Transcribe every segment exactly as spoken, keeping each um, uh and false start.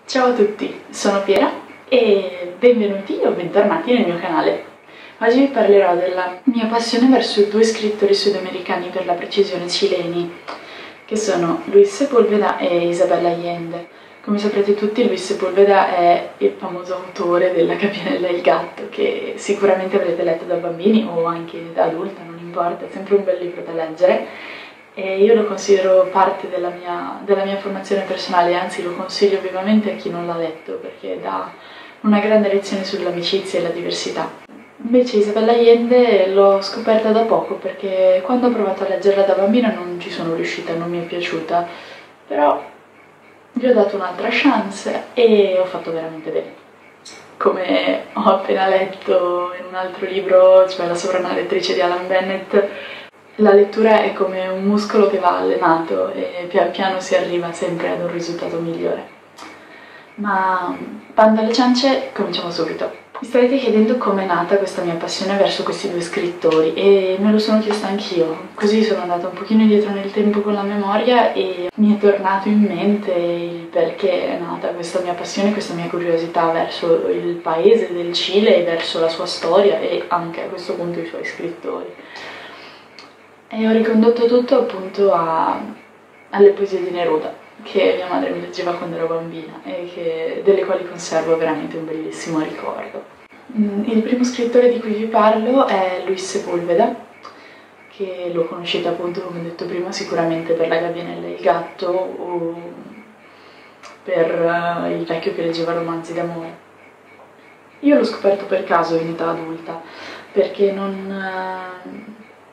Ciao a tutti, sono Piera e benvenuti o bentornati nel mio canale. Oggi vi parlerò della mia passione verso due scrittori sudamericani, per la precisione cileni, che sono Luis Sepúlveda e Isabel Allende. Come saprete tutti, Luis Sepúlveda è il famoso autore della Gabbianella e il gatto, che sicuramente avrete letto da bambini o anche da adulta, non importa, è sempre un bel libro da leggere. E io lo considero parte della mia, della mia formazione personale, anzi lo consiglio vivamente a chi non l'ha letto, perché dà una grande lezione sull'amicizia e la diversità. Invece Isabel Allende l'ho scoperta da poco, perché quando ho provato a leggerla da bambina non ci sono riuscita, non mi è piaciuta, però gli ho dato un'altra chance e ho fatto veramente bene. Come ho appena letto in un altro libro, cioè La sovrana lettrice di Alan Bennett, la lettura è come un muscolo che va allenato e pian piano si arriva sempre ad un risultato migliore. Ma bando alle ciance, cominciamo subito. Mi starete chiedendo come è nata questa mia passione verso questi due scrittori e me lo sono chiesta anch'io. Così sono andata un pochino indietro nel tempo con la memoria e mi è tornato in mente il perché è nata questa mia passione, questa mia curiosità verso il paese del Cile e verso la sua storia e anche a questo punto i suoi scrittori. E ho ricondotto tutto appunto a, alle poesie di Neruda, che mia madre mi leggeva quando ero bambina e che, delle quali conservo veramente un bellissimo ricordo. Il primo scrittore di cui vi parlo è Luis Sepúlveda, che lo conoscete appunto, come ho detto prima, sicuramente per La Gabbianella e il gatto o per uh, il vecchio che leggeva romanzi d'amore. Io l'ho scoperto per caso in età adulta, perché non... Uh,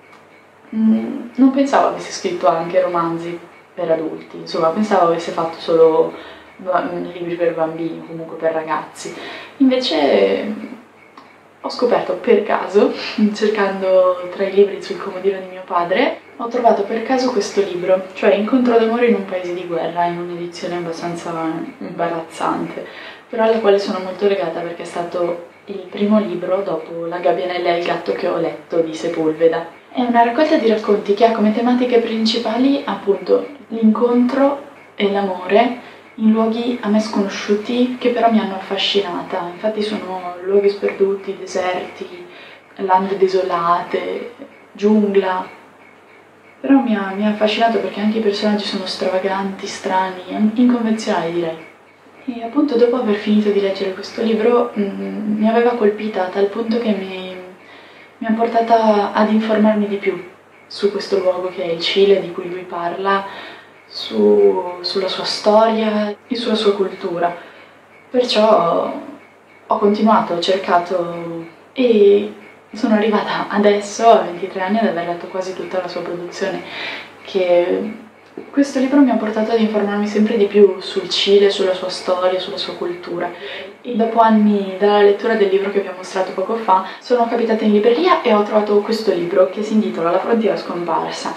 non pensavo avesse scritto anche romanzi per adulti, insomma pensavo avesse fatto solo libri per bambini o comunque per ragazzi. Invece ho scoperto per caso, cercando tra i libri sul comodino di mio padre, ho trovato per caso questo libro, cioè Incontro d'amore in un paese di guerra, in un'edizione abbastanza imbarazzante, però alla quale sono molto legata perché è stato il primo libro dopo La Gabbianella e il gatto che ho letto di Sepúlveda. È una raccolta di racconti che ha come tematiche principali appunto l'incontro e l'amore in luoghi a me sconosciuti che però mi hanno affascinata. Infatti sono luoghi sperduti, deserti, lande desolate, giungla. Però mi ha, mi ha affascinato perché anche i personaggi sono stravaganti, strani, inconvenzionali direi. E appunto dopo aver finito di leggere questo libro mh, mi aveva colpita a tal punto che mi mi ha portata ad informarmi di più su questo luogo che è il Cile, di cui lui parla, su, sulla sua storia e sulla sua cultura. Perciò ho continuato, ho cercato e sono arrivata adesso, a ventitré anni, ad aver letto quasi tutta la sua produzione, che questo libro mi ha portato ad informarmi sempre di più sul Cile, sulla sua storia, sulla sua cultura. E dopo anni dalla lettura del libro che vi ho mostrato poco fa, sono capitata in libreria e ho trovato questo libro che si intitola La frontiera scomparsa.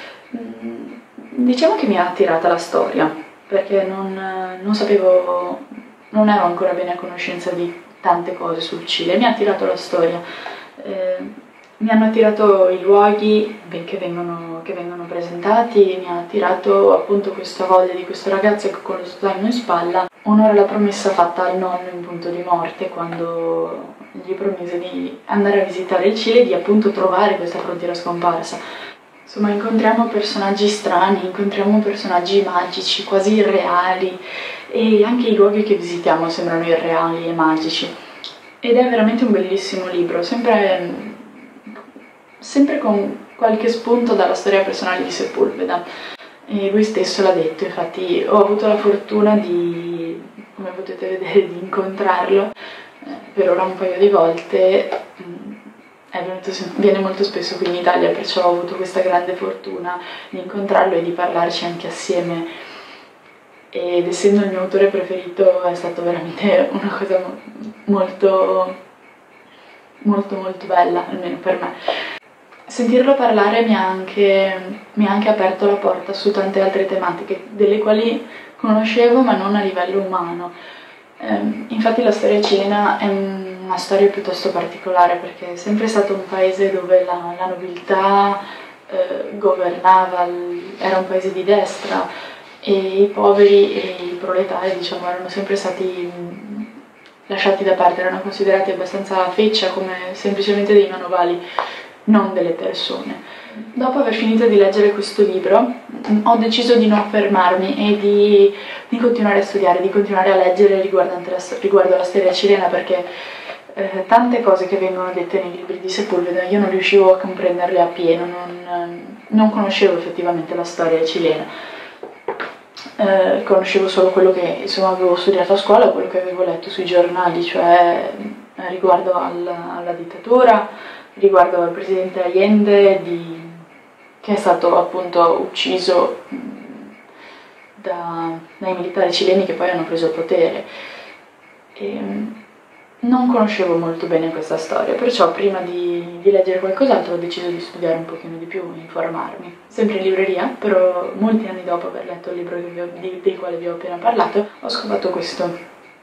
Diciamo che mi ha attirata la storia, perché non, non sapevo, non ero ancora bene a conoscenza di tante cose sul Cile, mi ha attirato la storia. Eh, Mi hanno attirato i luoghi che vengono, che vengono presentati, mi ha attirato appunto questa voglia di questo ragazzo che con lo zaino in spalla onora la promessa fatta al nonno in punto di morte quando gli promise di andare a visitare il Cile e di appunto trovare questa frontiera scomparsa. Insomma, incontriamo personaggi strani, incontriamo personaggi magici, quasi irreali, e anche i luoghi che visitiamo sembrano irreali e magici. Ed è veramente un bellissimo libro, sempre... sempre con qualche spunto dalla storia personale di Sepúlveda. E lui stesso l'ha detto, infatti ho avuto la fortuna di, come potete vedere, di incontrarlo eh, per ora un paio di volte. È venuto, viene molto spesso qui in Italia, perciò ho avuto questa grande fortuna di incontrarlo e di parlarci anche assieme. Ed essendo il mio autore preferito è stato veramente una cosa molto, molto, molto bella, almeno per me. Sentirlo parlare mi ha, anche, mi ha anche aperto la porta su tante altre tematiche, delle quali conoscevo ma non a livello umano. Um, infatti la storia cilena è una storia piuttosto particolare, perché è sempre stato un paese dove la, la nobiltà eh, governava, era un paese di destra, e i poveri e i proletari, diciamo, erano sempre stati lasciati da parte, erano considerati abbastanza feccia, come semplicemente dei manovali, non delle persone. Dopo aver finito di leggere questo libro ho deciso di non fermarmi e di, di continuare a studiare, di continuare a leggere riguardante la, riguardo alla storia cilena, perché eh, tante cose che vengono dette nei libri di Sepúlveda io non riuscivo a comprenderle appieno, non, non conoscevo effettivamente la storia cilena. Eh, conoscevo solo quello che insomma avevo studiato a scuola, quello che avevo letto sui giornali, cioè eh, riguardo alla, alla dittatura, riguardo al presidente Allende, di, che è stato appunto ucciso mh, da, dai militari cileni che poi hanno preso il potere. E, mh, non conoscevo molto bene questa storia, perciò prima di, di leggere qualcos'altro ho deciso di studiare un pochino di più, informarmi. Sempre in libreria, però molti anni dopo aver letto il libro che vi ho, di, del quale vi ho appena parlato, ho scovato questo,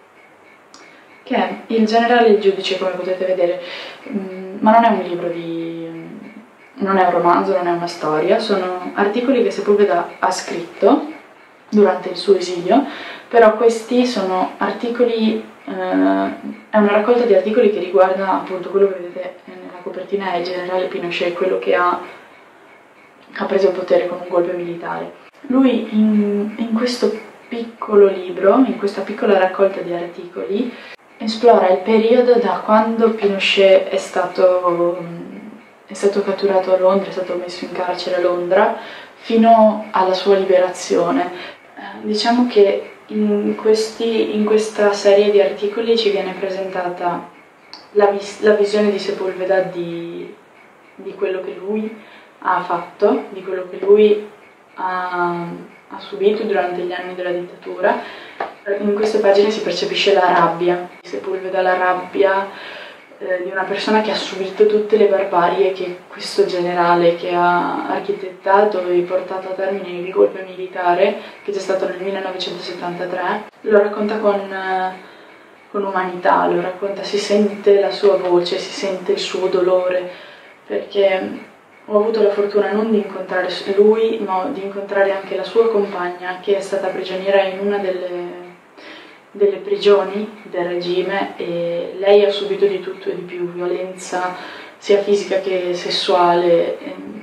che è Il generale e il giudice, come potete vedere, mm, ma non è un libro di... non è un romanzo, non è una storia, sono articoli che Sepúlveda ha scritto durante il suo esilio, però questi sono articoli... Uh, è una raccolta di articoli che riguarda appunto quello che vedete nella copertina, è il generale Pinochet, quello che ha, ha preso il potere con un golpe militare. Lui in, in questo piccolo libro, in questa piccola raccolta di articoli, esplora il periodo da quando Pinochet è stato, è stato catturato a Londra, è stato messo in carcere a Londra, fino alla sua liberazione. Uh, diciamo che In, questi, in questa serie di articoli ci viene presentata la, vis la visione di Sepúlveda di, di quello che lui ha fatto, di quello che lui ha, ha subito durante gli anni della dittatura. In queste pagine si percepisce la rabbia di Sepúlveda, la rabbia eh, di una persona che ha subito tutte le barbarie che questo generale, che ha architettato e portato a termine il golpe militare, che c'è stato nel millenovecentosettantatré, lo racconta con, eh, con umanità, lo racconta, si sente la sua voce, si sente il suo dolore, perché ho avuto la fortuna non di incontrare lui, ma di incontrare anche la sua compagna, che è stata prigioniera in una delle... delle prigioni del regime, e lei ha subito di tutto e di più, violenza sia fisica che sessuale,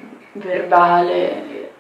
verbale,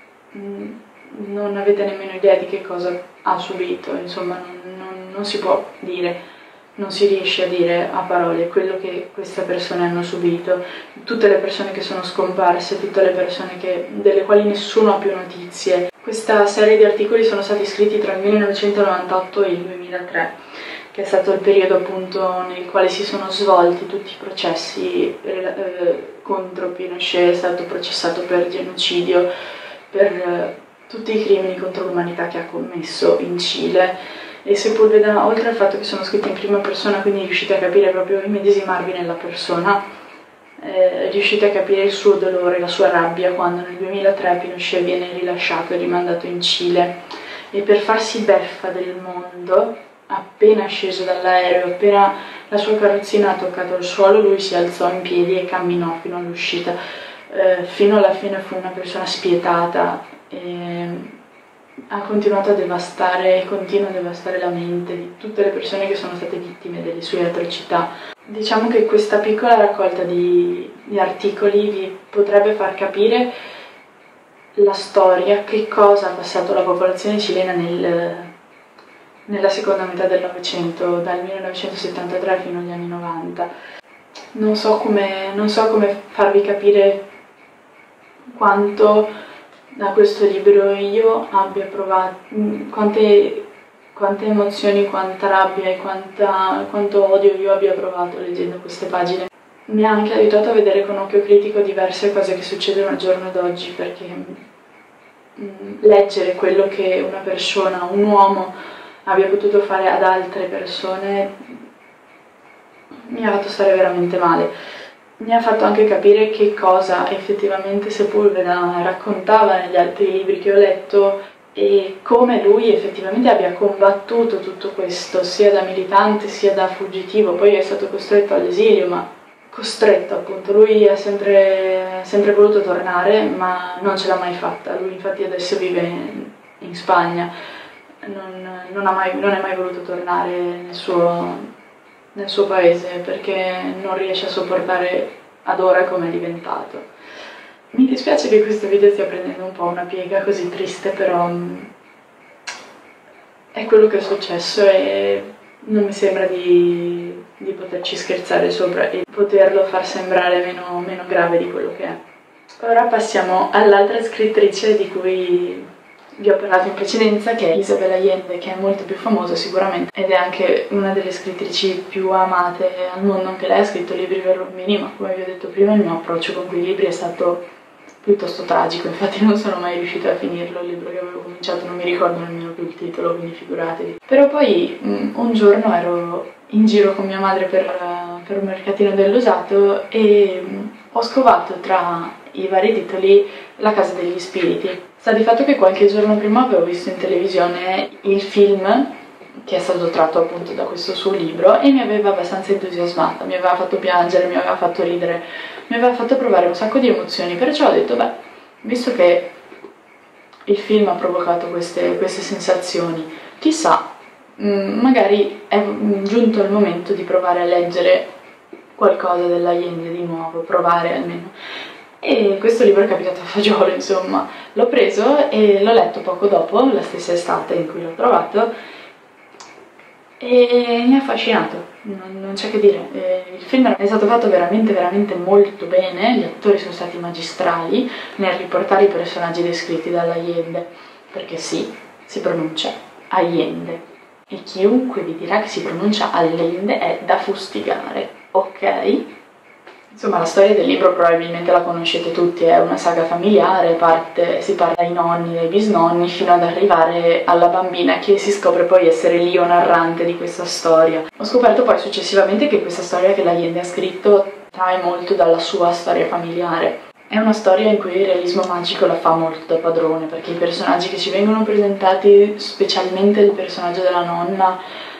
non avete nemmeno idea di che cosa ha subito, insomma non, non, non si può dire, non si riesce a dire a parole quello che queste persone hanno subito, tutte le persone che sono scomparse, tutte le persone che, delle quali nessuno ha più notizie. Questa serie di articoli sono stati scritti tra il millenovecentonovantotto e il duemilatré, che è stato il periodo appunto nel quale si sono svolti tutti i processi eh, contro Pinochet, è stato processato per genocidio, per eh, tutti i crimini contro l'umanità che ha commesso in Cile. E Sepúlveda, oltre al fatto che sono scritti in prima persona, quindi riuscite a capire proprio, immedesimarvi nella persona, eh, riuscite a capire il suo dolore, la sua rabbia quando nel duemilatré Pinochet viene rilasciato e rimandato in Cile, e per farsi beffa del mondo, appena sceso dall'aereo, appena la sua carrozzina ha toccato il suolo, lui si alzò in piedi e camminò fino all'uscita. Eh, fino alla fine fu una persona spietata, e ha continuato a devastare e continua a devastare la mente di tutte le persone che sono state vittime delle sue atrocità. Diciamo che questa piccola raccolta di, di articoli vi potrebbe far capire la storia, che cosa ha passato la popolazione cilena nel, nella seconda metà del Novecento, dal millenovecentosettantatré fino agli anni novanta. Non so come, non so come farvi capire quanto da questo libro io abbia provato, quante, quante emozioni, quanta rabbia e quanta, quanto odio io abbia provato leggendo queste pagine. Mi ha anche aiutato a vedere con occhio critico diverse cose che succedono al giorno d'oggi, perché mh, leggere quello che una persona, un uomo, abbia potuto fare ad altre persone mi ha fatto stare veramente male. Mi ha fatto anche capire che cosa effettivamente Sepúlveda raccontava negli altri libri che ho letto e come lui effettivamente abbia combattuto tutto questo, sia da militante sia da fuggitivo. Poi è stato costretto all'esilio, ma costretto appunto, lui ha sempre, sempre voluto tornare, ma non ce l'ha mai fatta. Lui infatti adesso vive in Spagna, non, non, ha mai, non è mai voluto tornare nel suo, nel suo paese perché non riesce a sopportare ad ora come è diventato. Mi dispiace che questo video stia prendendo un po' una piega così triste, però è quello che è successo e non mi sembra di, di poterci scherzare sopra e poterlo far sembrare meno, meno grave di quello che è. Ora passiamo all'altra scrittrice di cui vi ho parlato in precedenza, che è Isabel Allende, che è molto più famosa sicuramente ed è anche una delle scrittrici più amate al mondo. Anche lei ha scritto libri per bambini, ma come vi ho detto prima il mio approccio con quei libri è stato piuttosto tragico, infatti non sono mai riuscita a finirlo, il libro che avevo cominciato non mi ricordo nemmeno più il titolo, quindi figuratevi. Però poi mh, un giorno ero in giro con mia madre per, per un mercatino dell'usato e mh, ho scovato tra i vari titoli La casa degli spiriti. Sta di fatto che qualche giorno prima avevo visto in televisione il film che è stato tratto appunto da questo suo libro e mi aveva abbastanza entusiasmata, mi aveva fatto piangere, mi aveva fatto ridere, mi aveva fatto provare un sacco di emozioni, perciò ho detto beh, visto che il film ha provocato queste, queste sensazioni, chissà, mh, magari è giunto il momento di provare a leggere qualcosa della Allende di nuovo, provare almeno. E questo libro è capitato a fagiolo, insomma, l'ho preso e l'ho letto poco dopo, la stessa estate in cui l'ho trovato, e mi ha affascinato, non, non c'è che dire. Eh, il film è stato fatto veramente veramente molto bene, gli attori sono stati magistrali nel riportare i personaggi descritti dalla Allende, perché sì, si pronuncia Allende e chiunque vi dirà che si pronuncia Allende è da fustigare, ok? Insomma, la storia del libro probabilmente la conoscete tutti, è una saga familiare, parte, si parla dai nonni, dai bisnonni, fino ad arrivare alla bambina che si scopre poi essere l'io narrante di questa storia. Ho scoperto poi successivamente che questa storia che l'Allende ha scritto trae molto dalla sua storia familiare. È una storia in cui il realismo magico la fa molto da padrone, perché i personaggi che ci vengono presentati, specialmente il personaggio della nonna,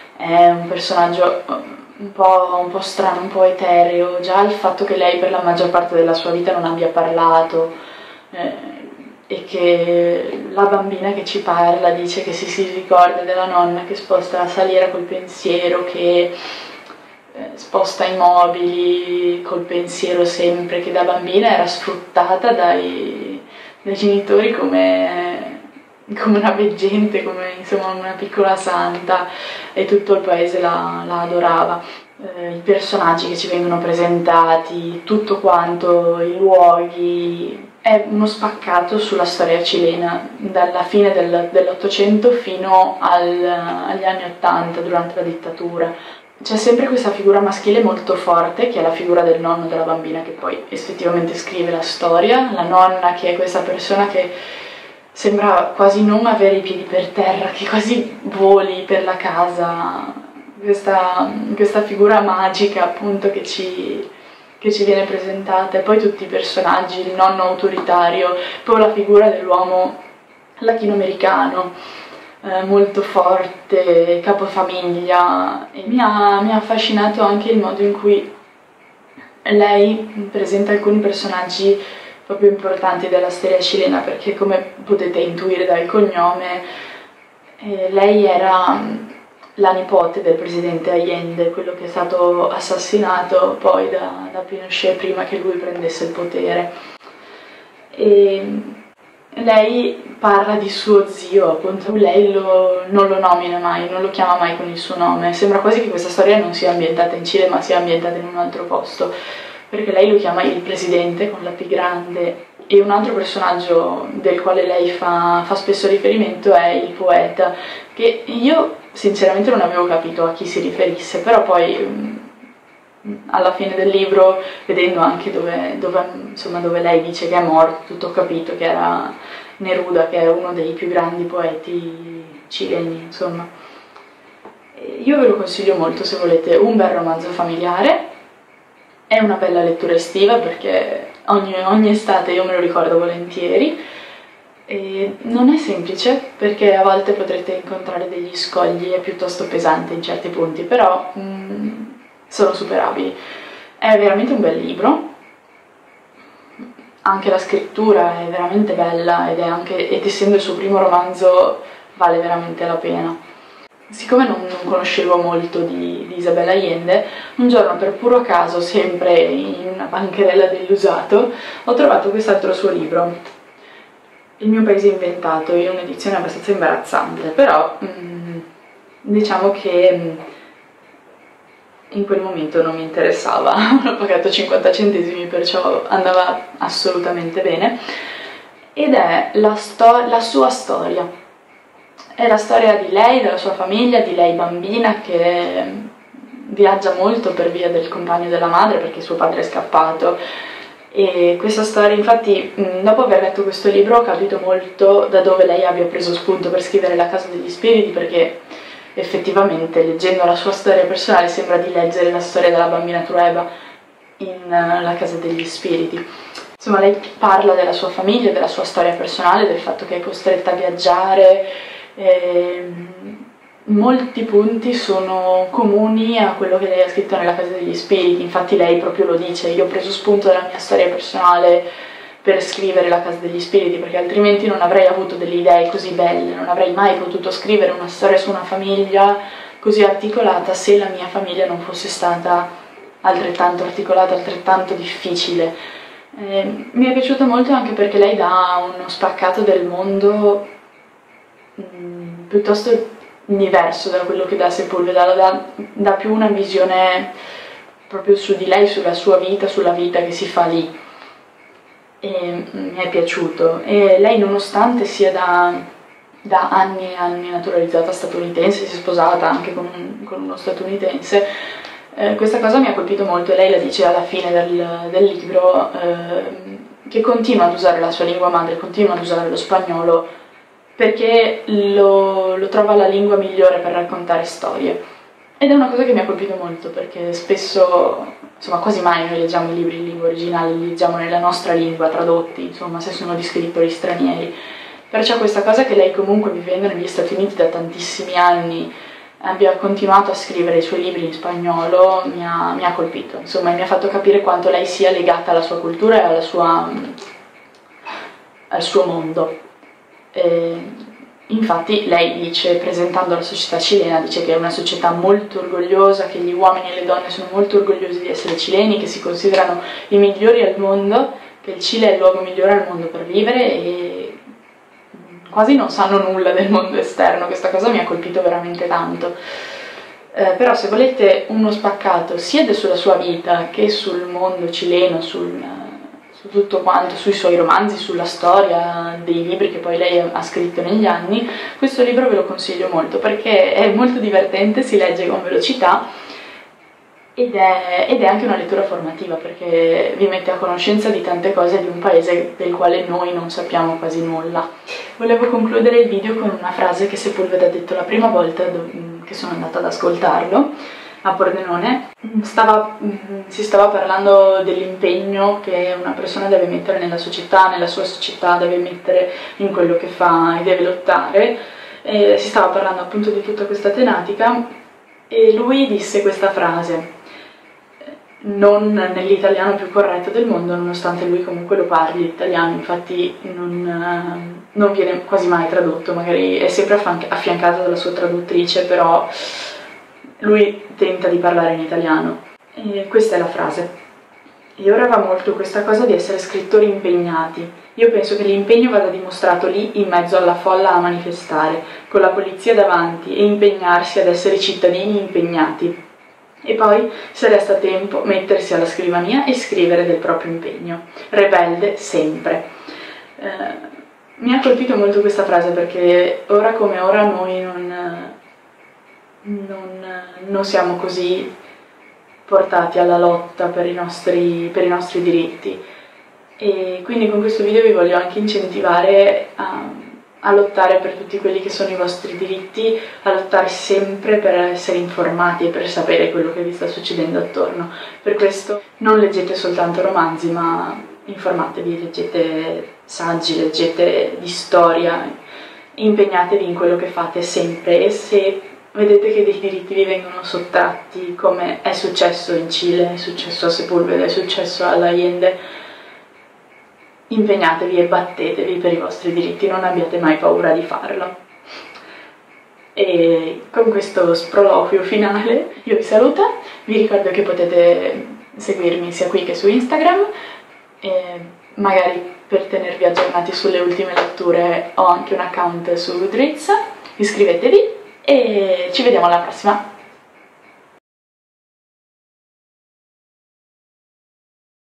è un personaggio un po', un po' strano, un po' etereo. Già il fatto che lei per la maggior parte della sua vita non abbia parlato eh, e che la bambina che ci parla dice che si, si ricorda della nonna che sposta la saliera col pensiero, che eh, sposta i mobili col pensiero sempre, che da bambina era sfruttata dai, dai genitori come... come una veggente, come insomma una piccola santa, e tutto il paese la, la adorava. Eh, i personaggi che ci vengono presentati, tutto quanto, i luoghi, è uno spaccato sulla storia cilena dalla fine del, dell'Ottocento fino al, agli anni Ottanta, durante la dittatura. C'è sempre questa figura maschile molto forte, che è la figura del nonno della bambina, che poi effettivamente scrive la storia, la nonna che è questa persona che sembra quasi non avere i piedi per terra, che quasi voli per la casa, questa, questa figura magica appunto che ci, che ci viene presentata, e poi tutti i personaggi, il nonno autoritario, poi la figura dell'uomo latinoamericano, eh, molto forte, capofamiglia, e mi ha, mi ha affascinato anche il modo in cui lei presenta alcuni personaggi proprio importanti della storia cilena, perché come potete intuire dal cognome eh, lei era la nipote del presidente Allende, quello che è stato assassinato poi da, da Pinochet prima che lui prendesse il potere. E lei parla di suo zio, appunto, lei lo, non lo nomina mai, non lo chiama mai con il suo nome, sembra quasi che questa storia non sia ambientata in Cile ma sia ambientata in un altro posto, perché lei lo chiama il presidente con la P grande, e un altro personaggio del quale lei fa, fa spesso riferimento è il poeta, che io sinceramente non avevo capito a chi si riferisse, però poi alla fine del libro, vedendo anche dove, dove, insomma, dove lei dice che è morto, tutto ho capito che era Neruda, che è uno dei più grandi poeti cileni, insomma. Io ve lo consiglio molto se volete un bel romanzo familiare. È una bella lettura estiva perché ogni, ogni estate io me lo ricordo volentieri, e non è semplice perché a volte potrete incontrare degli scogli, è piuttosto pesante in certi punti, però mm, sono superabili. È veramente un bel libro, anche la scrittura è veramente bella ed, è anche, ed essendo il suo primo romanzo vale veramente la pena. Siccome non, non conoscevo molto di, di Isabel Allende, un giorno per puro caso, sempre in una bancherella dell'usato, ho trovato quest'altro suo libro, Il mio paese inventato, in un'edizione abbastanza imbarazzante, però mh, diciamo che mh, in quel momento non mi interessava, l'ho pagato cinquanta centesimi, perciò andava assolutamente bene, ed è la, la sua storia. È la storia di lei, della sua famiglia, di lei bambina che viaggia molto per via del compagno della madre perché suo padre è scappato. E questa storia, infatti, dopo aver letto questo libro ho capito molto da dove lei abbia preso spunto per scrivere La casa degli spiriti, perché effettivamente leggendo la sua storia personale sembra di leggere la storia della bambina Trueba in La casa degli spiriti. Insomma, lei parla della sua famiglia, della sua storia personale, del fatto che è costretta a viaggiare. E molti punti sono comuni a quello che lei ha scritto nella casa degli spiriti, infatti lei proprio lo dice: io ho preso spunto dalla mia storia personale per scrivere La casa degli spiriti, perché altrimenti non avrei avuto delle idee così belle, non avrei mai potuto scrivere una storia su una famiglia così articolata se la mia famiglia non fosse stata altrettanto articolata, altrettanto difficile. Eh, mi è piaciuto molto anche perché lei dà uno spaccato del mondo piuttosto diverso da quello che dà Sepulveda, dà, dà più una visione proprio su di lei, sulla sua vita, sulla vita che si fa lì, e mi è piaciuto. E lei, nonostante sia da, da anni e anni naturalizzata statunitense, si è sposata anche con, un, con uno statunitense, eh, questa cosa mi ha colpito molto, e lei la dice alla fine del, del libro, eh, che continua ad usare la sua lingua madre, continua ad usare lo spagnolo perché lo, lo trova la lingua migliore per raccontare storie. Ed è una cosa che mi ha colpito molto, perché spesso, insomma quasi mai noi leggiamo i libri in lingua originale, li leggiamo nella nostra lingua, tradotti, insomma se sono di scrittori stranieri. Perciò questa cosa che lei, comunque vivendo negli Stati Uniti da tantissimi anni, abbia continuato a scrivere i suoi libri in spagnolo, mi ha, mi ha colpito, insomma mi ha fatto capire quanto lei sia legata alla sua cultura e alla sua, al suo mondo. Eh, infatti lei dice, presentando la società cilena, dice che è una società molto orgogliosa, che gli uomini e le donne sono molto orgogliosi di essere cileni, che si considerano i migliori al mondo, che il Cile è il luogo migliore al mondo per vivere, e quasi non sanno nulla del mondo esterno. Questa cosa mi ha colpito veramente tanto. Eh, però se volete uno spaccato sia sulla sua vita che sul mondo cileno, sul tutto quanto, sui suoi romanzi, sulla storia dei libri che poi lei ha scritto negli anni, questo libro ve lo consiglio molto perché è molto divertente, si legge con velocità ed è, ed è anche una lettura formativa, perché vi mette a conoscenza di tante cose di un paese del quale noi non sappiamo quasi nulla. Volevo concludere il video con una frase che Sepulveda ha detto la prima volta che sono andata ad ascoltarlo a Pordenone. Stava, si stava parlando dell'impegno che una persona deve mettere nella società, nella sua società, deve mettere in quello che fa e deve lottare, e si stava parlando appunto di tutta questa tematica, e lui disse questa frase, non nell'italiano più corretto del mondo, nonostante lui comunque lo parli l'italiano, infatti non, non viene quasi mai tradotto, magari è sempre affiancato dalla sua traduttrice, però lui tenta di parlare in italiano. E questa è la frase. E ora va molto questa cosa di essere scrittori impegnati. Io penso che l'impegno vada dimostrato lì in mezzo alla folla a manifestare, con la polizia davanti, e impegnarsi ad essere cittadini impegnati. E poi, se resta tempo, mettersi alla scrivania e scrivere del proprio impegno. Rebelde sempre. Eh, mi ha colpito molto questa frase perché ora come ora noi non... Non, non siamo così portati alla lotta per i, nostri, per i nostri diritti, e quindi con questo video vi voglio anche incentivare a, a lottare per tutti quelli che sono i vostri diritti, a lottare sempre per essere informati e per sapere quello che vi sta succedendo attorno. Per questo non leggete soltanto romanzi, ma informatevi, leggete saggi, leggete di storia, impegnatevi in quello che fate sempre, e se vedete che dei diritti vi vengono sottratti, come è successo in Cile, è successo a Sepúlveda, è successo alla Allende, impegnatevi e battetevi per i vostri diritti, non abbiate mai paura di farlo. E con questo sproloquio finale io vi saluto, vi ricordo che potete seguirmi sia qui che su Instagram, e magari per tenervi aggiornati sulle ultime letture ho anche un account su Goodreads, iscrivetevi e ci vediamo alla prossima!